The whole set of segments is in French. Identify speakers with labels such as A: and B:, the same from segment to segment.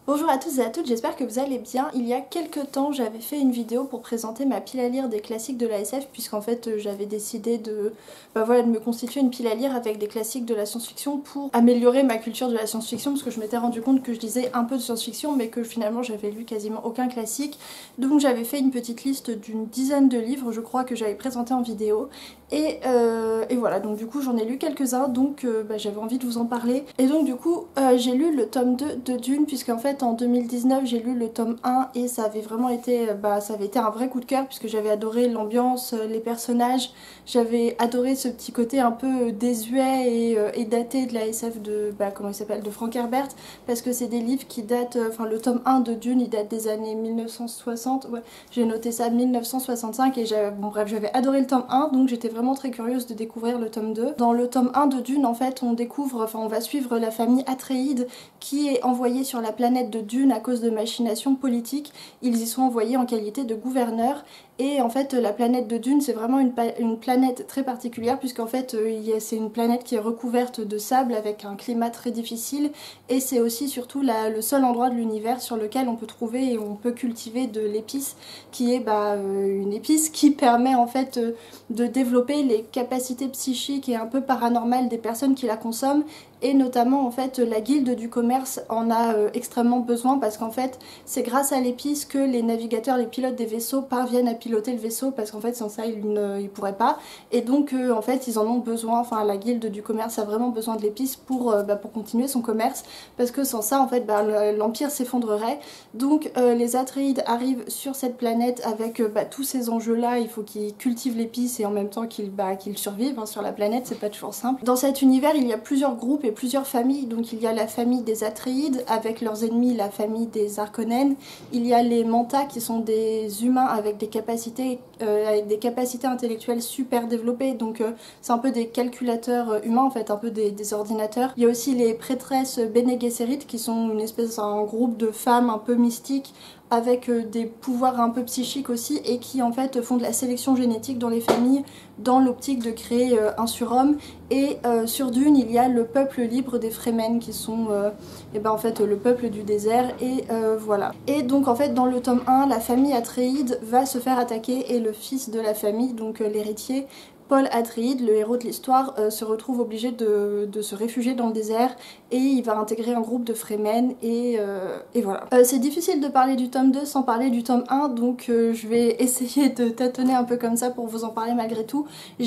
A: Bonjour à tous et à toutes, j'espère que vous allez bien. Il y a quelques temps, j'avais fait une vidéo pour présenter ma pile à lire des classiques de la SF, puisqu'en fait j'avais décidé de me constituer une pile à lire avec des classiques de la science-fiction pour améliorer ma culture de la science-fiction, parce que je m'étais rendu compte que je lisais un peu de science-fiction, mais que finalement j'avais lu quasiment aucun classique. Donc j'avais fait une petite liste d'une dizaine de livres, je crois, que j'avais présenté en vidéo. Et voilà, donc du coup j'en ai lu quelques-uns, donc j'avais envie de vous en parler. Et donc du coup j'ai lu le tome 2 de Dune, puisqu'en fait en 2019 j'ai lu le tome 1 et ça avait vraiment été, ça avait été un vrai coup de cœur, puisque j'avais adoré l'ambiance, les personnages, j'avais adoré ce petit côté un peu désuet et daté de la SF de, comment il s'appelle, de Frank Herbert, parce que c'est des livres qui datent, le tome 1 de Dune il date des années 1960, ouais, j'ai noté ça, 1965, et j'avais adoré le tome 1, donc j'étais vraiment très curieuse de découvrir le tome 2. Dans le tome 1 de Dune, en fait, on va suivre la famille Atréide qui est envoyée sur la planète de Dune à cause de machinations politiques. Ils y sont envoyés en qualité de gouverneurs. Et en fait, la planète de Dune, c'est vraiment une planète très particulière, puisqu'en fait, c'est une planète qui est recouverte de sable avec un climat très difficile. Et c'est aussi surtout le seul endroit de l'univers sur lequel on peut trouver et on peut cultiver de l'épice, qui est une épice qui permet en fait de développer les capacités psychiques et un peu paranormales des personnes qui la consomment. Et notamment en fait la guilde du commerce en a extrêmement besoin, parce qu'en fait c'est grâce à l'épice que les navigateurs, les pilotes des vaisseaux parviennent à piloter le vaisseau, parce qu'en fait sans ça ils ne pourraient pas, et donc en fait ils en ont besoin, enfin la guilde du commerce a vraiment besoin de l'épice pour continuer son commerce, parce que sans ça en fait l'empire s'effondrerait. Donc les Atreides arrivent sur cette planète avec tous ces enjeux là, il faut qu'ils cultivent l'épice et en même temps qu'ils survivent sur la planète, c'est pas toujours simple. Dans cet univers il y a plusieurs groupes et plusieurs familles, donc il y a la famille des Atreides avec leurs ennemis, la famille des Harkonnen, il y a les Manta qui sont des humains avec des capacités intellectuelles super développées, donc c'est un peu des calculateurs humains en fait, un peu des ordinateurs. Il y a aussi les prêtresses Bene Gesserit qui sont un groupe de femmes un peu mystiques avec des pouvoirs un peu psychiques aussi, et qui en fait font de la sélection génétique dans les familles dans l'optique de créer un surhomme. Et sur Dune il y a le peuple libre des Fremen qui sont en fait le peuple du désert, et voilà. Et donc en fait dans le tome 1 la famille Atréide va se faire attaquer, et le fils de la famille, donc l'héritier Paul Atreides, le héros de l'histoire, se retrouve obligé de se réfugier dans le désert, et il va intégrer un groupe de Fremen, et voilà. C'est difficile de parler du tome 2 sans parler du tome 1, donc je vais essayer de tâtonner un peu comme ça pour vous en parler malgré tout.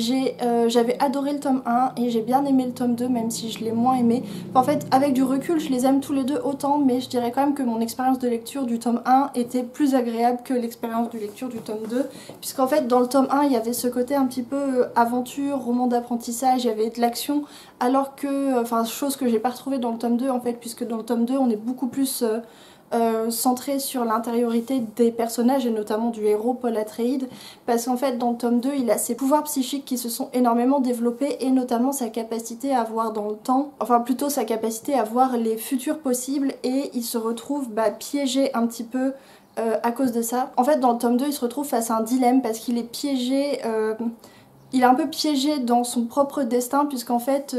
A: J'avais adoré le tome 1 et j'ai bien aimé le tome 2, même si je l'ai moins aimé. En fait, avec du recul, je les aime tous les deux autant, mais je dirais quand même que mon expérience de lecture du tome 1 était plus agréable que l'expérience de lecture du tome 2, puisqu'en fait dans le tome 1 il y avait ce côté un petit peu aventure, roman d'apprentissage, il y avait de l'action, alors que, chose que j'ai pas retrouvée dans le tome 2 en fait, puisque dans le tome 2 on est beaucoup plus centré sur l'intériorité des personnages, et notamment du héros Paul Atreides, parce qu'en fait dans le tome 2 il a ses pouvoirs psychiques qui se sont énormément développés, et notamment sa capacité à voir dans le temps, enfin plutôt sa capacité à voir les futurs possibles, et il se retrouve piégé un petit peu à cause de ça. En fait dans le tome 2 il se retrouve face à un dilemme, parce qu'il est piégé, il est un peu piégé dans son propre destin, puisqu'en fait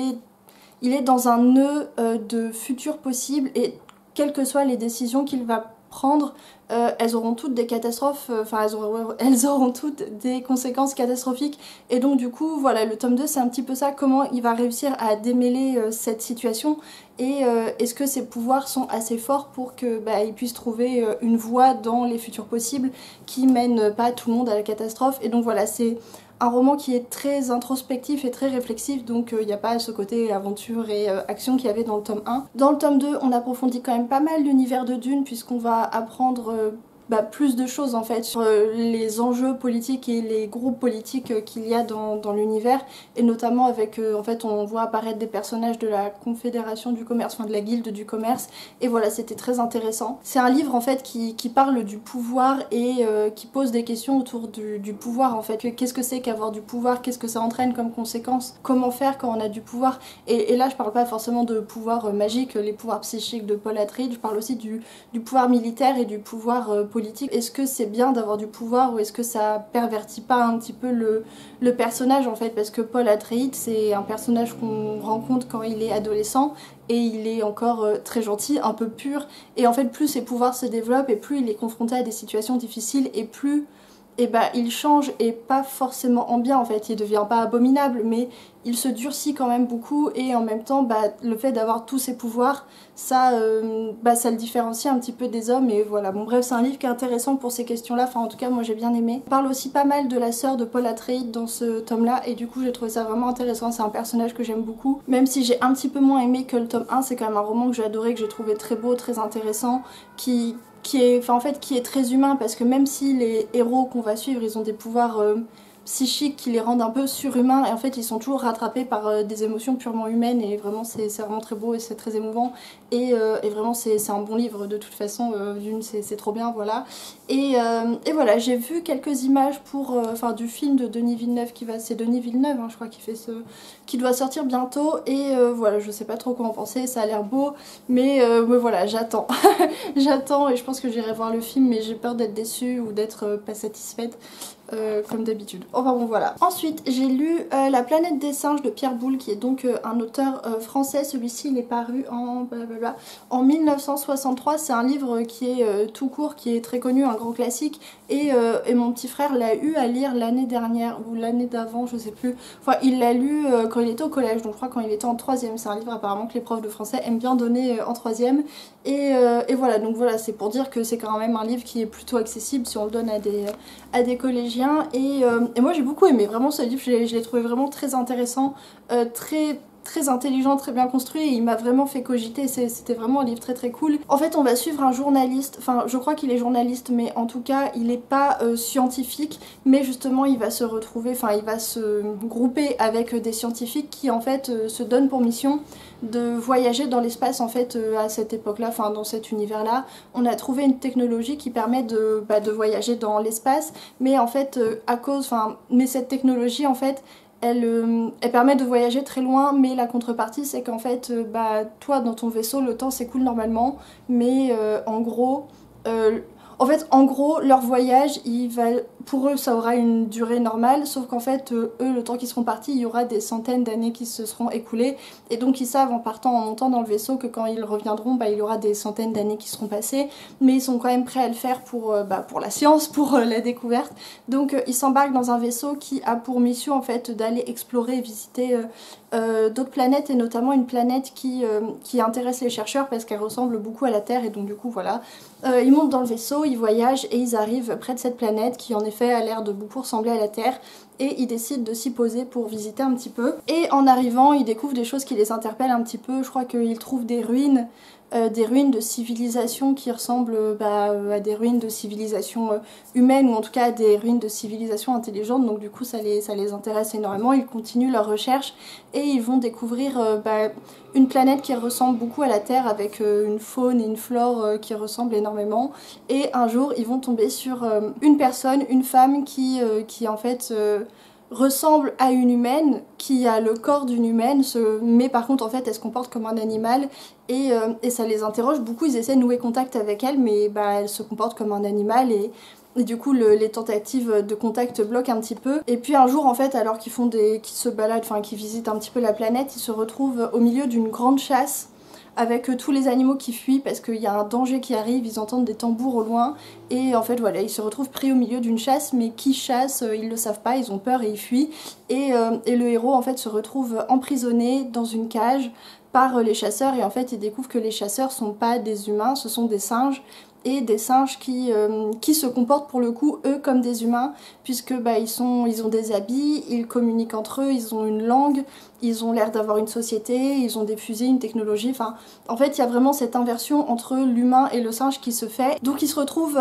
A: il est dans un nœud de futur possible, et quelles que soient les décisions qu'il va prendre, elles auront toutes des catastrophes, elles auront toutes des conséquences catastrophiques. Et donc du coup voilà, le tome 2 c'est un petit peu ça, comment il va réussir à démêler cette situation, et est-ce que ses pouvoirs sont assez forts pour que il puisse trouver une voie dans les futurs possibles qui mène pas tout le monde à la catastrophe. Et donc voilà, c'est un roman qui est très introspectif et très réflexif, donc il n'y a pas ce côté aventure et action qu'il y avait dans le tome 1. Dans le tome 2, on approfondit quand même pas mal l'univers de Dune, puisqu'on va apprendre plus de choses en fait sur les enjeux politiques et les groupes politiques qu'il y a dans l'univers, et notamment avec en fait on voit apparaître des personnages de la Confédération du commerce, de la guilde du commerce, et voilà, c'était très intéressant. C'est un livre en fait qui parle du pouvoir, et qui pose des questions autour du pouvoir en fait. Qu'est-ce que c'est qu'avoir du pouvoir, qu'est-ce que ça entraîne comme conséquence, comment faire quand on a du pouvoir, et là je parle pas forcément de pouvoir magique, les pouvoirs psychiques de Paul Atreides, je parle aussi du pouvoir militaire et du pouvoir politique. Est-ce que c'est bien d'avoir du pouvoir ou est-ce que ça pervertit pas un petit peu le personnage en fait, parce que Paul Atreides c'est un personnage qu'on rencontre quand il est adolescent et il est encore très gentil, un peu pur, et en fait plus ses pouvoirs se développent et plus il est confronté à des situations difficiles et plus il change, et pas forcément en bien en fait, il devient pas abominable mais il se durcit quand même beaucoup, et en même temps le fait d'avoir tous ses pouvoirs ça le différencie un petit peu des hommes, et voilà. Bon bref, c'est un livre qui est intéressant pour ces questions là, enfin en tout cas moi j'ai bien aimé. On parle aussi pas mal de la sœur de Paul Atreides dans ce tome là, et du coup j'ai trouvé ça vraiment intéressant, c'est un personnage que j'aime beaucoup, même si j'ai un petit peu moins aimé que le tome 1, c'est quand même un roman que j'ai adoré, que j'ai trouvé très beau, très intéressant, qui est très humain, parce que même si les héros qu'on va suivre ils ont des pouvoirs psychiques qui les rendent un peu surhumains, et en fait ils sont toujours rattrapés par des émotions purement humaines, et vraiment c'est vraiment très beau et c'est très émouvant, et vraiment c'est un bon livre de toute façon, d'une c'est trop bien, voilà. Et voilà, j'ai vu quelques images pour du film de Denis Villeneuve c'est Denis Villeneuve hein, je crois, qui doit sortir bientôt, et voilà, je sais pas trop quoi en penser, ça a l'air beau, mais voilà, j'attends j'attends, et je pense que j'irai voir le film, mais j'ai peur d'être déçue ou d'être pas satisfaite comme d'habitude. Enfin bon voilà. Ensuite j'ai lu La planète des singes de Pierre Boulle, qui est donc un auteur français. Celui-ci il est paru en 1963. C'est un livre qui est tout court, qui est très connu, un grand classique, et mon petit frère l'a eu à lire l'année dernière ou l'année d'avant, je sais plus. Enfin il l'a lu quand il était au collège, donc je crois quand il était en 3ème. C'est un livre apparemment que les profs de français aiment bien donner en 3ème, et voilà, donc voilà, c'est pour dire que c'est quand même un livre qui est plutôt accessible si on le donne à des collégiens, et moi j'ai beaucoup aimé vraiment ce livre, je l'ai trouvé vraiment très intéressant, très intelligent, très bien construit, et il m'a vraiment fait cogiter, c'était vraiment un livre très très cool. En fait on va suivre un journaliste, enfin je crois qu'il est journaliste, mais en tout cas il n'est pas scientifique, mais justement il va se retrouver, enfin il va se grouper avec des scientifiques qui en fait se donnent pour mission de voyager dans l'espace en fait à cette époque-là, enfin dans cet univers-là. On a trouvé une technologie qui permet de voyager dans l'espace, mais en fait mais cette technologie en fait elle permet de voyager très loin, mais la contrepartie c'est qu'en fait toi dans ton vaisseau le temps s'écoule normalement, mais en gros leur voyage, pour eux ça aura une durée normale, sauf qu'en fait eux, le temps qu'ils seront partis, il y aura des centaines d'années qui se seront écoulées, et donc ils savent en montant dans le vaisseau que quand ils reviendront, il y aura des centaines d'années qui seront passées, mais ils sont quand même prêts à le faire pour la science, pour la découverte. Donc ils s'embarquent dans un vaisseau qui a pour mission en fait d'aller explorer et visiter d'autres planètes, et notamment une planète qui intéresse les chercheurs parce qu'elle ressemble beaucoup à la Terre, et donc du coup voilà, ils montent dans le vaisseau, ils voyagent et ils arrivent près de cette planète qui en effet a l'air de beaucoup ressembler à la Terre, et ils décident de s'y poser pour visiter un petit peu, et en arrivant ils découvrent des choses qui les interpellent un petit peu. Je crois qu'ils trouvent des ruines de civilisation qui ressemblent à des ruines de civilisation humaine, ou en tout cas à des ruines de civilisation intelligente, donc du coup ça les intéresse énormément. Ils continuent leurs recherches et ils vont découvrir une planète qui ressemble beaucoup à la Terre, avec une faune et une flore qui ressemblent énormément, et un jour ils vont tomber sur une femme qui en fait ressemble à une humaine, qui a le corps d'une humaine, mais par contre en fait elle se comporte comme un animal, et ça les interroge beaucoup. Ils essaient de nouer contact avec elle, mais elle se comporte comme un animal, et du coup les tentatives de contact bloquent un petit peu. Et puis un jour en fait, alors qu'ils se baladent, enfin qu'ils visitent un petit peu la planète, ils se retrouvent au milieu d'une grande chasse avec tous les animaux qui fuient parce qu'il y a un danger qui arrive. Ils entendent des tambours au loin, et en fait voilà, ils se retrouvent pris au milieu d'une chasse, mais qui chasse, ils le savent pas, ils ont peur et ils fuient, et le héros en fait se retrouve emprisonné dans une cage par les chasseurs, et en fait il découvre que les chasseurs sont pas des humains, ce sont des singes, et des singes qui se comportent pour le coup eux comme des humains, puisque ils ont des habits, ils communiquent entre eux, ils ont une langue, ils ont l'air d'avoir une société, ils ont des fusées, une technologie, enfin en fait il y a vraiment cette inversion entre l'humain et le singe qui se fait. Donc ils se retrouvent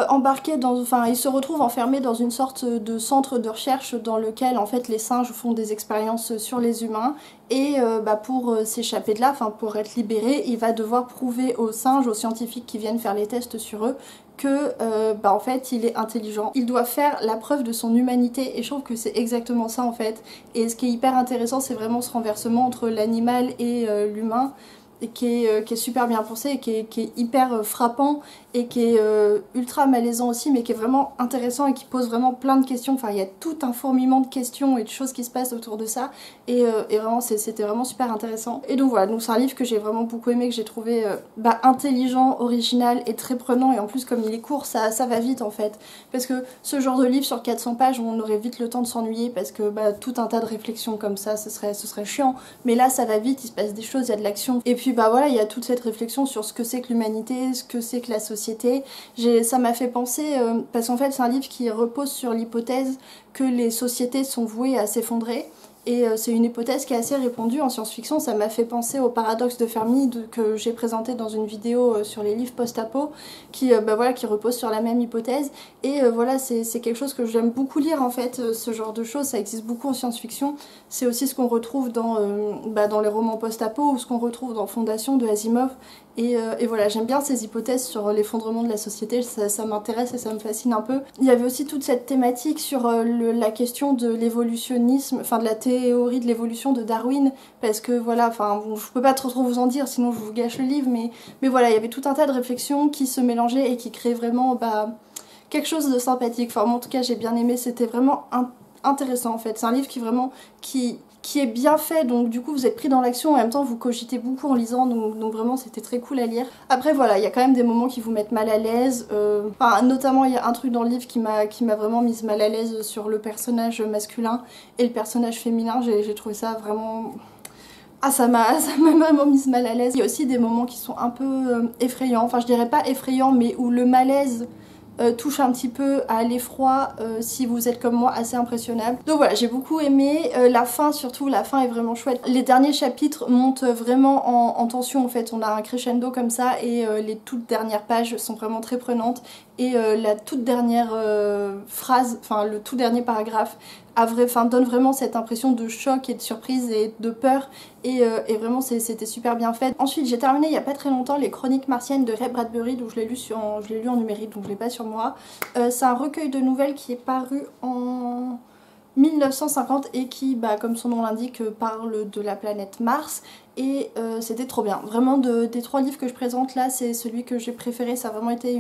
A: enfermés dans une sorte de centre de recherche dans lequel en fait les singes font des expériences sur les humains, et pour s'échapper de là, pour être libéré, il va devoir prouver aux singes, aux scientifiques qui viennent faire les tests sur eux, que en fait il est intelligent. Il doit faire la preuve de son humanité, et je trouve que c'est exactement ça en fait. Et ce qui est hyper intéressant, c'est vraiment ce renversement entre l'animal et l'humain. qui est super bien pensé et qui est hyper frappant et qui est ultra malaisant aussi, mais qui est vraiment intéressant et qui pose vraiment plein de questions. Enfin, il y a tout un fourmillement de questions et de choses qui se passent autour de ça, et vraiment c'était vraiment super intéressant. Et donc voilà, donc c'est un livre que j'ai vraiment beaucoup aimé, que j'ai trouvé intelligent, original et très prenant, et en plus comme il est court, ça va vite en fait, parce que ce genre de livre sur 400 pages, on aurait vite le temps de s'ennuyer, parce que tout un tas de réflexions comme ça, ce serait chiant, mais là ça va vite, il se passe des choses, il y a de l'action, et puis voilà, il y a toute cette réflexion sur ce que c'est que l'humanité, ce que c'est que la société. Ça m'a fait penser, parce qu'en fait c'est un livre qui repose sur l'hypothèse que les sociétés sont vouées à s'effondrer. Et c'est une hypothèse qui est assez répandue en science-fiction. Ça m'a fait penser au paradoxe de Fermi que j'ai présenté dans une vidéo sur les livres post-apo, qui repose sur la même hypothèse. Et voilà, c'est quelque chose que j'aime beaucoup lire en fait, ce genre de choses. Ça existe beaucoup en science-fiction. C'est aussi ce qu'on retrouve dans les romans post-apo, ou ce qu'on retrouve dans Fondation de Asimov. Et voilà, j'aime bien ces hypothèses sur l'effondrement de la société, ça m'intéresse et ça me fascine un peu. Il y avait aussi toute cette thématique sur la question de l'évolutionnisme, enfin de la théorie de l'évolution de Darwin, parce que voilà, enfin bon, je peux pas trop vous en dire sinon je vous gâche le livre, mais voilà, il y avait tout un tas de réflexions qui se mélangeaient et qui créaient vraiment quelque chose de sympathique. Enfin moi en tout cas j'ai bien aimé, c'était vraiment intéressant en fait. C'est un livre qui est bien fait, donc du coup vous êtes pris dans l'action, en même temps vous cogitez beaucoup en lisant, donc vraiment c'était très cool à lire. Après voilà, il y a quand même des moments qui vous mettent mal à l'aise, notamment il y a un truc dans le livre qui m'a vraiment mise mal à l'aise sur le personnage masculin et le personnage féminin. J'ai trouvé ça vraiment... ça m'a vraiment mise mal à l'aise. Il y a aussi des moments qui sont un peu effrayants, enfin je dirais pas effrayants, mais où le malaise touche un petit peu à l'effroi, si vous êtes comme moi assez impressionnable. Donc voilà, j'ai beaucoup aimé, la fin surtout, la fin est vraiment chouette. Les derniers chapitres montent vraiment en tension en fait, on a un crescendo comme ça, et les toutes dernières pages sont vraiment très prenantes, et la toute dernière phrase, enfin le tout dernier paragraphe donne vraiment cette impression de choc et de surprise et de peur, et vraiment c'était super bien fait. Ensuite j'ai terminé il n'y a pas très longtemps les Chroniques martiennes de Ray Bradbury, donc je l'ai lu en numérique, donc je l'ai pas sur moi. C'est un recueil de nouvelles qui est paru en 1950 et qui, comme son nom l'indique, parle de la planète Mars, et c'était trop bien. Vraiment des trois livres que je présente là, c'est celui que j'ai préféré, ça a vraiment été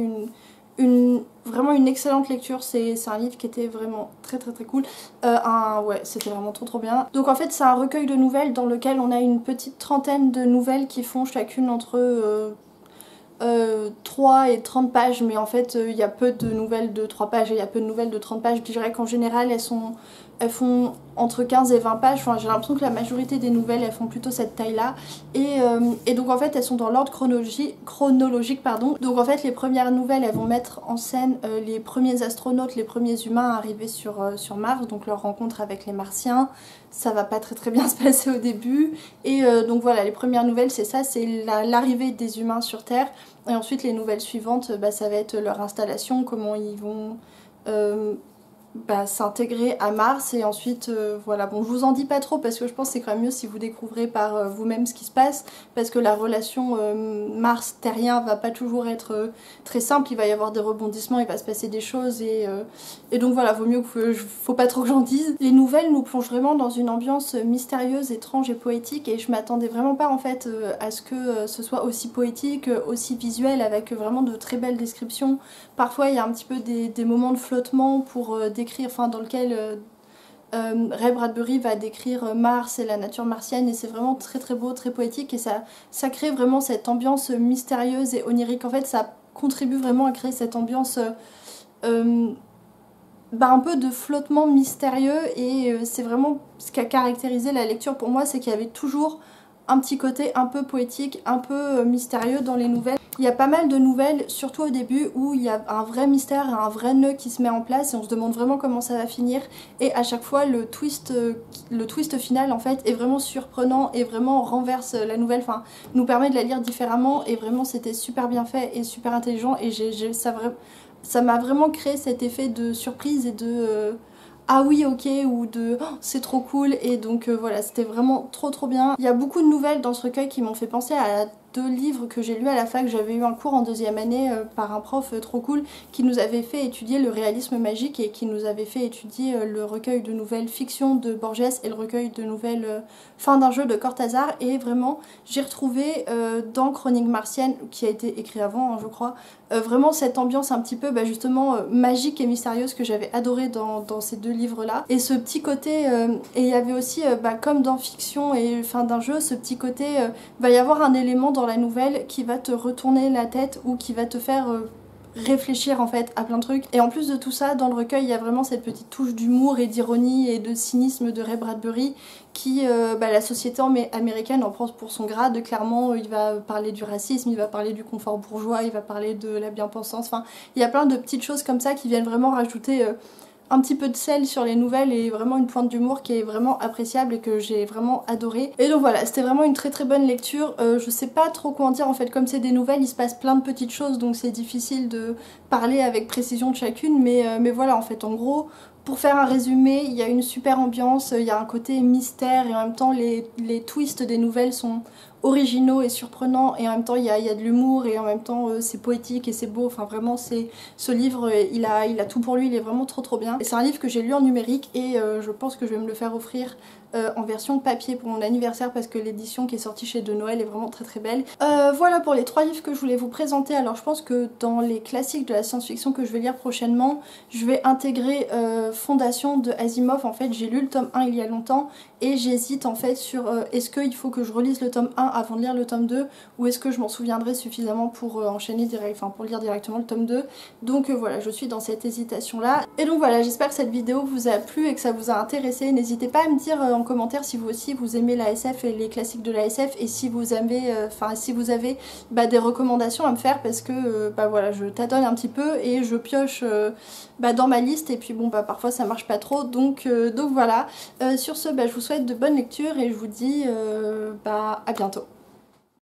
A: vraiment une excellente lecture. C'est un livre qui était vraiment très cool. Ouais, c'était vraiment trop bien. Donc en fait c'est un recueil de nouvelles dans lequel on a une petite trentaine de nouvelles qui font chacune entre 3 et 30 pages, mais en fait il y a peu de nouvelles de 3 pages et il y a peu de nouvelles de 30 pages. Je dirais qu'en général elles font entre 15 et 20 pages, enfin, j'ai l'impression que la majorité des nouvelles elles font plutôt cette taille là, et donc en fait elles sont dans l'ordre chronologique pardon. Donc en fait les premières nouvelles elles vont mettre en scène les premiers astronautes, les premiers humains arrivés sur Mars, donc leur rencontre avec les Martiens. Ça va pas très bien se passer au début, et donc voilà, les premières nouvelles c'est ça, c'est l'arrivée des humains sur Terre, et ensuite les nouvelles suivantes ça va être leur installation, comment ils vont s'intégrer à Mars, et ensuite voilà, bon je vous en dis pas trop parce que je pense que c'est quand même mieux si vous découvrez par vous-même ce qui se passe, parce que la relation Mars-Terrien va pas toujours être très simple, il va y avoir des rebondissements, il va se passer des choses, et donc voilà, faut pas trop que j'en dise. Les nouvelles nous plongent vraiment dans une ambiance mystérieuse, étrange et poétique, et je m'attendais vraiment pas en fait à ce que ce soit aussi poétique, aussi visuel, avec vraiment de très belles descriptions. Parfois il y a un petit peu des moments de flottement pour décrire, enfin dans lequel Ray Bradbury va décrire Mars et la nature martienne, et c'est vraiment très beau, très poétique, et ça crée vraiment cette ambiance mystérieuse et onirique. En fait ça contribue vraiment à créer cette ambiance un peu de flottement mystérieux, et c'est vraiment ce qui a caractérisé la lecture pour moi, c'est qu'il y avait toujours un petit côté un peu poétique, un peu mystérieux dans les nouvelles. Il y a pas mal de nouvelles, surtout au début, où il y a un vrai mystère et un vrai nœud qui se met en place, et on se demande vraiment comment ça va finir, et à chaque fois le twist final en fait est vraiment surprenant et vraiment renverse la nouvelle, enfin nous permet de la lire différemment, et vraiment c'était super bien fait et super intelligent, et ça m'a vraiment créé cet effet de surprise et de ah oui ok, ou de oh, c'est trop cool, et donc voilà, c'était vraiment trop bien. Il y a beaucoup de nouvelles dans ce recueil qui m'ont fait penser à 2 livres que j'ai lus à la fac. J'avais eu un cours en 2e année par un prof trop cool qui nous avait fait étudier le réalisme magique et qui nous avait fait étudier le recueil de nouvelles fiction de Borges et le recueil de nouvelles Fin d'un jeu de Cortázar. Et vraiment j'ai retrouvé dans Chroniques martiennes, qui a été écrit avant je crois, vraiment cette ambiance un petit peu justement magique et mystérieuse que j'avais adoré dans ces 2 livres là. Et ce petit côté, et il y avait aussi comme dans Fiction et Fin d'un jeu, ce petit côté, va y avoir un élément dans la nouvelle qui va te retourner la tête ou qui va te faire réfléchir en fait à plein de trucs. Et en plus de tout ça, dans le recueil il y a vraiment cette petite touche d'humour et d'ironie et de cynisme de Ray Bradbury qui, la société américaine en prend pour son grade. Clairement il va parler du racisme, il va parler du confort bourgeois, il va parler de la bien-pensance, enfin il y a plein de petites choses comme ça qui viennent vraiment rajouter un petit peu de sel sur les nouvelles et vraiment une pointe d'humour qui est vraiment appréciable et que j'ai vraiment adoré. Et donc voilà, c'était vraiment une très très bonne lecture. Je sais pas trop quoi en dire en fait, comme c'est des nouvelles il se passe plein de petites choses donc c'est difficile de parler avec précision de chacune, mais voilà en fait en gros. Pour faire un résumé, il y a une super ambiance, il y a un côté mystère et en même temps les twists des nouvelles sont originaux et surprenants et en même temps il y a de l'humour et en même temps c'est poétique et c'est beau. Enfin vraiment ce livre il a tout pour lui, il est vraiment trop bien. C'est un livre que j'ai lu en numérique et je pense que je vais me le faire offrir en version papier pour mon anniversaire parce que l'édition qui est sortie chez De Noël est vraiment très belle. Voilà pour les 3 livres que je voulais vous présenter. Alors je pense que dans les classiques de la science-fiction que je vais lire prochainement, je vais intégrer Fondation de Asimov. En fait j'ai lu le tome 1 il y a longtemps et j'hésite en fait sur est-ce qu'il faut que je relise le tome 1 avant de lire le tome 2 ou est-ce que je m'en souviendrai suffisamment pour enchaîner direct, enfin pour lire directement le tome 2. Donc voilà, je suis dans cette hésitation là. Et donc voilà, j'espère que cette vidéo vous a plu et que ça vous a intéressé. N'hésitez pas à me dire en commentaire si vous aussi vous aimez la SF et les classiques de la SF et si vous avez, si vous avez des recommandations à me faire parce que voilà, je tâtonne un petit peu et je pioche dans ma liste et puis bon parfois ça marche pas trop donc voilà. Sur ce je vous souhaite de bonnes lectures et je vous dis à bientôt.